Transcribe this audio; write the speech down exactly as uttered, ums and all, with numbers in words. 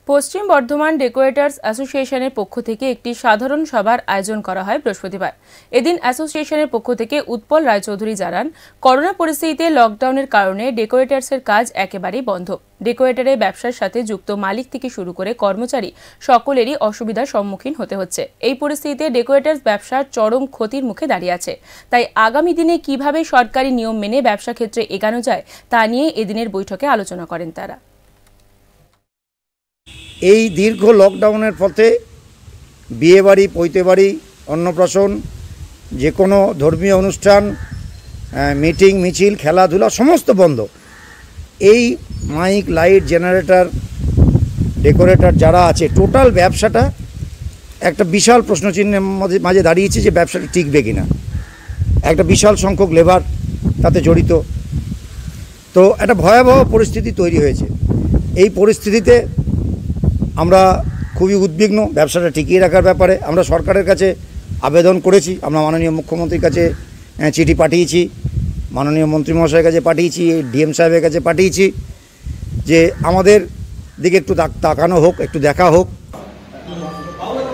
পশ্চিম Bardhaman decorators অ্যাসোসিয়েশনের পক্ষ থেকে একটি সাধারণ সভার আয়োজন করা হয় বৃহস্পতিবার। এদিন অ্যাসোসিয়েশনের পক্ষ থেকে উৎপল রায়চৌধুরী জানান, করোনা পরিস্থিতিতে লকডাউনের কারণে ডেকোরেটার্সের কাজ একেবারেই বন্ধ। ডেকোরেটরের ব্যবসার সাথে যুক্ত মালিক থেকে শুরু করে কর্মচারী সকলেরই অসুবিধার সম্মুখীন হতে হচ্ছে। এই পরিস্থিতিতে ডেকোরেটার্স ব্যবসার চরম ক্ষতির মুখে দাঁড়িয়ে আছে। তাই আগামী দিনে কিভাবে সরকারি নিয়ম মেনে ব্যবসা ক্ষেত্রে এগানো যায় তা নিয়ে এদিনের বৈঠকে আলোচনা করেন তারা। এই দীর্ঘ লকডাউনের পথে বিয়েবাড়ি, পৈতেবাড়ি, অন্নপ্রাশন, যে কোনো ধর্মীয় অনুষ্ঠান, মিটিং, মিছিল, খেলাধুলা সমস্ত বন্ধ। এই মাইক, লাইট, জেনারেটর, ডেকোরেটর যারা আছে, টোটাল ব্যবসাটা একটা বিশাল প্রশ্নচিহ্নের মাঝে মাঝে দাঁড়িয়েছে যে ব্যবসাটা টিকবে কিনা। একটা বিশাল সংখ্যক লেবার তাতে জড়িত। তো একটা ভয়াবহ পরিস্থিতি তৈরি হয়েছে। এই পরিস্থিতিতে আমরা খুবই উদ্বিগ্ন ব্যবসাটা টিকিয়ে রাখার ব্যাপারে। আমরা সরকারের কাছে আবেদন করেছি, আমরা মাননীয় মুখ্যমন্ত্রীর কাছে চিঠি পাঠিয়েছি, মাননীয় মন্ত্রী মহাশয়ের কাছে পাঠিয়েছি, ডিএম সাহেবের কাছে পাঠিয়েছি যে আমাদের দিকে একটু তাকানো হোক, একটু দেখা হোক।